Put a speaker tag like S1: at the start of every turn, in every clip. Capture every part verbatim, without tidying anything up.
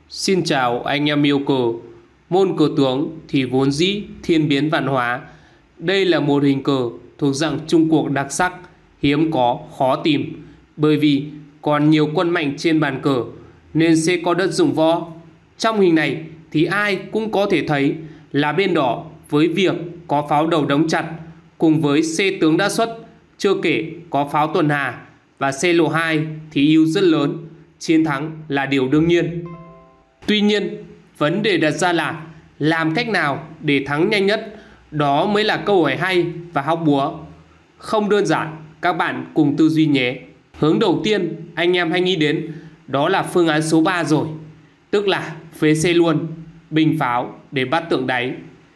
S1: Xin chào anh em yêu cờ. Môn cờ tướng thì vốn dĩ thiên biến vạn hóa. Đây là một hình cờ thuộc dạng chung cuộc đặc sắc, hiếm có, khó tìm. Bởi vì còn nhiều quân mạnh trên bàn cờ nên sẽ có đất dụng võ. Trong hình này thì ai cũng có thể thấy là bên đỏ với việc có pháo đầu đóng chặt cùng với C tướng đã xuất, chưa kể có pháo tuần hà và C lộ hai thì ưu rất lớn, chiến thắng là điều đương nhiên. Tuy nhiên, vấn đề đặt ra là làm cách nào để thắng nhanh nhất, đó mới là câu hỏi hay và hóc búa. Không đơn giản, các bạn cùng tư duy nhé. Hướng đầu tiên anh em hay nghĩ đến đó là phương án số ba rồi, tức là phế C luôn, bình pháo để bắt tượng đáy.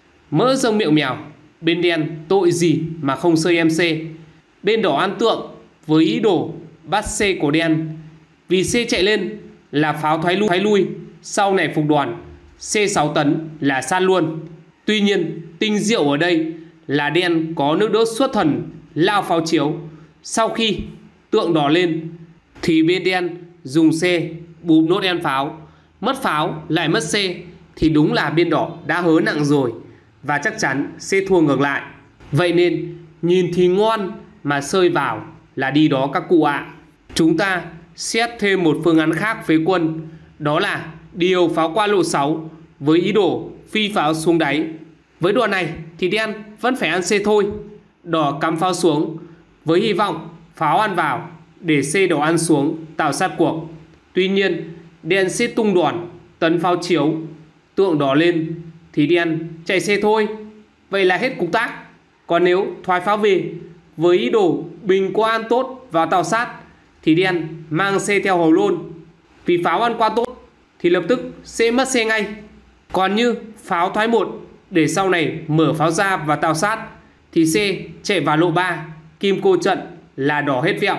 S1: Mỡ rông miệng mèo, bên đen tội gì mà không sơi em C. Bên đỏ ăn tượng với ý đồ bắt C của đen. Vì C chạy lên là pháo thoái lui, thoái lui. Sau này phục đoàn C sáu tấn là sát luôn. Tuy nhiên tinh diệu ở đây là đen có nước đỡ xuất thần lao pháo chiếu. Sau khi tượng đỏ lên thì bên đen dùng C bụp nốt đen pháo. Mất pháo lại mất C thì đúng là bên đỏ đã hớ nặng rồi, và chắc chắn sẽ thua ngược lại. Vậy nên nhìn thì ngon mà sơi vào là đi đó các cụ ạ. À. Chúng ta xét thêm một phương án khác phế quân, đó là điều pháo qua lộ sáu với ý đồ phi pháo xuống đáy. Với đoạn này thì đen vẫn phải ăn C thôi. Đỏ cắm pháo xuống với hy vọng pháo ăn vào để C đỏ ăn xuống tạo sát cuộc. Tuy nhiên đen sẽ tung đòn tấn pháo chiếu, tượng đỏ lên thì đen chạy C thôi. Vậy là hết cục tác. Còn nếu thoái pháo về với ý đồ bình qua ăn tốt vào tạo sát thì đen mang C theo hầu luôn. Vì pháo ăn qua tốt thì lập tức sẽ mất C ngay. Còn như pháo thoái một để sau này mở pháo ra và tạo sát thì C chạy vào lộ ba, kim cô trận là đỏ hết vẹo.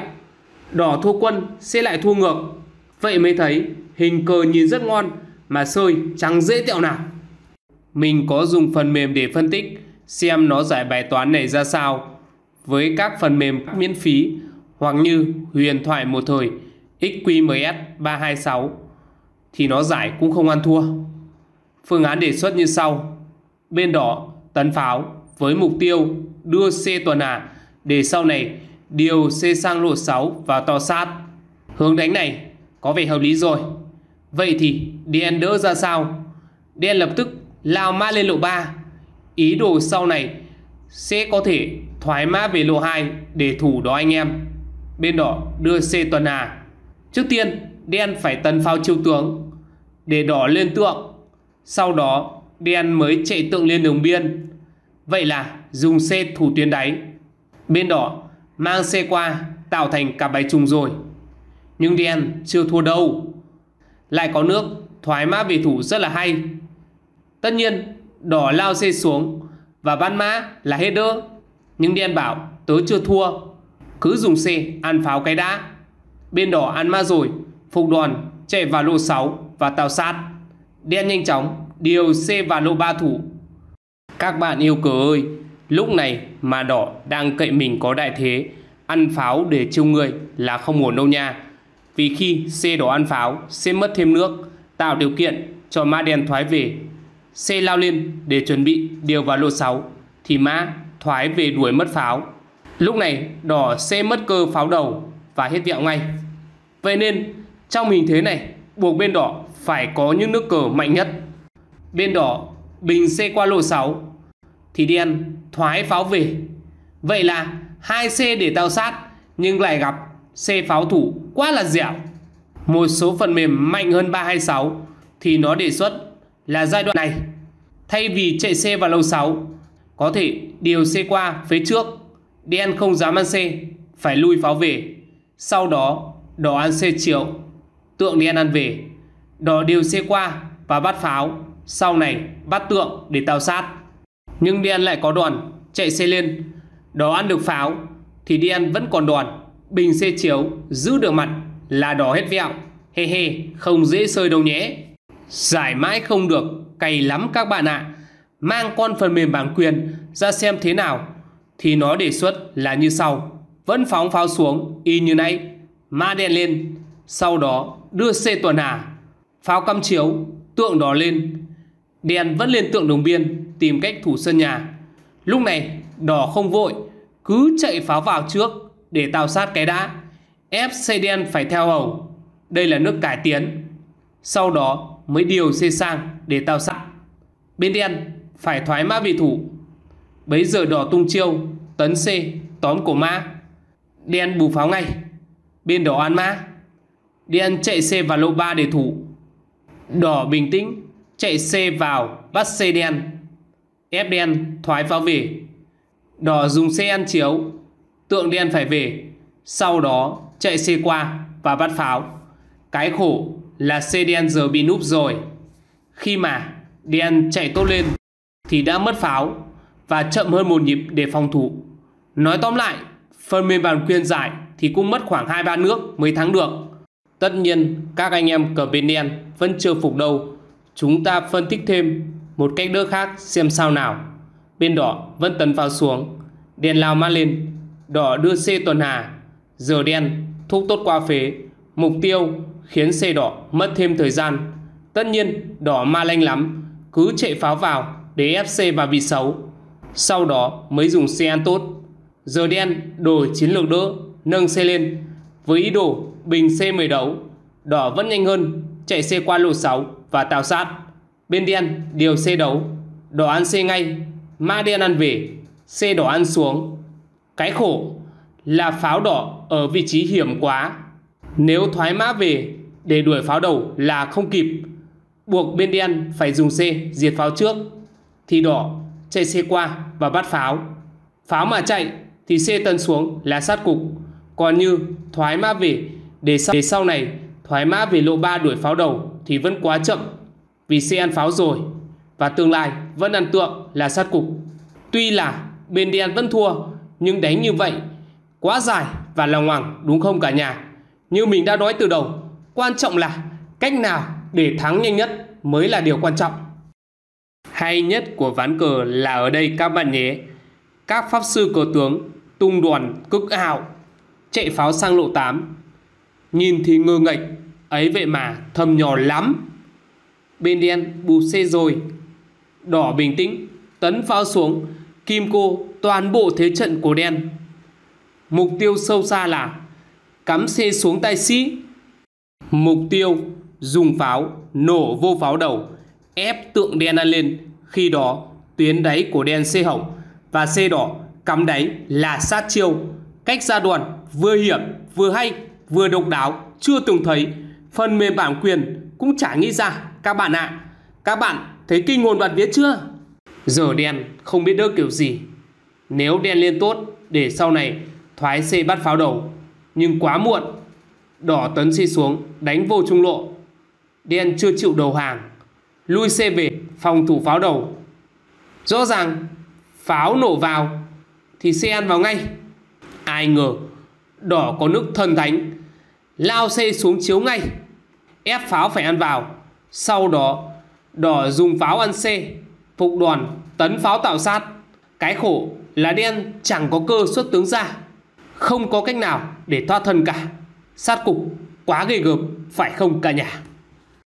S1: Đỏ thua quân sẽ lại thua ngược. Vậy mới thấy hình cờ nhìn rất ngon mà sơi chẳng dễ tẹo nào. Mình có dùng phần mềm để phân tích xem nó giải bài toán này ra sao. Với các phần mềm miễn phí hoặc như huyền thoại một thời X Q M S ba hai sáu thì nó giải cũng không ăn thua. Phương án đề xuất như sau. Bên đỏ tấn pháo với mục tiêu đưa C tuần hà để sau này điều C sang lộ sáu vào to sát. Hướng đánh này có vẻ hợp lý rồi. Vậy thì đen đỡ ra sao? Đen lập tức lao mã lên lộ ba. Ý đồ sau này sẽ có thể thoái mã về lộ hai để thủ đó anh em. Bên đỏ đưa C tuần hà. Trước tiên đen phải tấn pháo chiêu tướng để đỏ lên tượng. Sau đó đen mới chạy tượng lên đường biên. Vậy là dùng C thủ tuyến đáy. Bên đỏ mang C qua tạo thành cặp bài trùng rồi. Nhưng đen chưa thua đâu. Lại có nước thoái mã về thủ rất là hay. Tất nhiên đỏ lao C xuống và bắt mã là hết đỡ. Nhưng đen bảo tớ chưa thua, cứ dùng C ăn pháo cái đã. Bên đỏ ăn mã rồi, phục đòn chạy vào lộ sáu và tạo sát. Đen nhanh chóng điều C vào lộ ba thủ. Các bạn yêu cờ ơi, lúc này mà đỏ đang cậy mình có đại thế, ăn pháo để chiêu người là không ổn đâu nha. Vì khi C đỏ ăn pháo sẽ mất thêm nước, tạo điều kiện cho mã đen thoái về. C lao lên để chuẩn bị điều vào lộ sáu thì mã thoái về đuổi mất pháo. Lúc này đỏ sẽ mất cơ pháo đầu và hết vẹo ngay. Vậy nên trong hình thế này buộc bên đỏ phải có những nước cờ mạnh nhất. Bên đỏ bình C qua lộ sáu thì đen thoái pháo về. Vậy là hai C để tạo sát nhưng lại gặp C pháo thủ quá là dẻo. Một số phần mềm mạnh hơn ba hai sáu thì nó đề xuất là giai đoạn này thay vì chạy C vào lộ sáu có thể điều C qua phía trước. Đen không dám ăn C, phải lui pháo về. Sau đó đỏ ăn C chiếu, tượng đen ăn về. Đỏ điều C qua và bắt pháo, sau này bắt tượng để tạo sát. Nhưng đen lại có đòn chạy C lên. Đỏ ăn được pháo thì đen vẫn còn đòn bình C chiếu, giữ được mặt là đỏ hết vẹo. He he, không dễ sơi đâu nhé. Giải mãi không được, cày lắm các bạn ạ. À. Mang con phần mềm bản quyền ra xem thế nào thì nó đề xuất là như sau. Vẫn phóng pháo xuống y như nãy, mã đen lên, sau đó đưa C tuần hà. Pháo cắm chiếu, tượng đỏ lên. Đen vẫn lên tượng Đồng Biên tìm cách thủ sân nhà. Lúc này đỏ không vội, cứ chạy pháo vào trước để tạo sát cái đã, ép xe đen phải theo hầu. Đây là nước cải tiến. Sau đó mới điều xe sang để tạo sát. Bên đen phải thoái mã về thủ. Bấy giờ đỏ tung chiêu tấn C tóm cổ mã. Đen bù pháo ngay. Bên đỏ ăn mã. Đen chạy C vào lộ ba để thủ. Đỏ bình tĩnh chạy C vào bắt C đen, ép đen thoái pháo về. Đỏ dùng C ăn chiếu, tượng đen phải về. Sau đó chạy C qua và bắt pháo. Cái khổ là C đen giờ bị núp rồi. Khi mà đen chạy tốt lên thì đã mất pháo và chậm hơn một nhịp để phòng thủ. Nói tóm lại, phần mềm bản quyền giải thì cũng mất khoảng hai ba nước mới thắng được. Tất nhiên các anh em cờ bên đen vẫn chưa phục đâu. Chúng ta phân tích thêm một cách đỡ khác xem sao nào. Bên đỏ vẫn tấn pháo xuống. Đen lao mã lên. Đỏ đưa C tuần hà. Giờ đen thúc tốt qua phế. Mục tiêu khiến C đỏ mất thêm thời gian. Tất nhiên đỏ ma lanh lắm, cứ chạy pháo vào để ép C vào vị xấu. Sau đó mới dùng C ăn tốt. Giờ đen đổi chiến lược đỡ, nâng C lên với ý đồ bình C mười đấu. Đỏ vẫn nhanh hơn, chạy C qua lộ sáu và tạo sát. Bên đen điều C đấu. Đỏ ăn C ngay, mã đen ăn về, C đỏ ăn xuống. Cái khổ là pháo đỏ ở vị trí hiểm quá. Nếu thoái mã về để đuổi pháo đầu là không kịp, buộc bên đen phải dùng C diệt pháo trước. Thì đỏ chạy C qua và bắt pháo. Pháo mà chạy thì C tấn xuống là sát cục. Còn như thoái mã về để sau, để sau này thoái mã về lộ ba đuổi pháo đầu thì vẫn quá chậm, vì C ăn pháo rồi và tương lai vẫn ăn tượng là sát cục. Tuy là bên đen vẫn thua, nhưng đánh như vậy quá dài và lòng ngoằng đúng không cả nhà? Như mình đã nói từ đầu, quan trọng là cách nào để thắng nhanh nhất mới là điều quan trọng. Hay nhất của ván cờ là ở đây các bạn nhé. Các pháp sư cờ tướng tung đòn cực ảo, chạy pháo sang lộ tám. Nhìn thì ngơ nghệch, ấy vậy mà thầm nhỏ lắm. Bên đen bù C rồi. Đỏ bình tĩnh tấn pháo xuống, kim cô toàn bộ thế trận của đen. Mục tiêu sâu xa là cắm C xuống tay sĩ. Mục tiêu dùng pháo nổ vô pháo đầu, ép tượng đen ăn lên. Khi đó tuyến đáy của đen C hỏng và C đỏ cắm đáy là sát chiêu. Cách ra đòn vừa hiểm vừa hay vừa độc đáo chưa từng thấy. Phần mềm bản quyền cũng chả nghĩ ra các bạn ạ. À. Các bạn thấy kinh hồn bạt vía chưa? Giờ đen không biết đỡ kiểu gì. Nếu đen lên tốt để sau này thoái C bắt pháo đầu, nhưng quá muộn. Đỏ tấn C xuống đánh vô trung lộ. Đen chưa chịu đầu hàng, lui C về phòng thủ pháo đầu. Rõ ràng pháo nổ vào thì C ăn vào ngay. Ai ngờ đỏ có nước thần thánh, lao C xuống chiếu ngay, ép pháo phải ăn vào. Sau đó đỏ dùng pháo ăn C, phục đòn tấn pháo tạo sát. Cái khổ là đen chẳng có cơ xuất tướng ra, không có cách nào để thoát thân cả. Sát cục quá ghê gớm phải không cả nhà?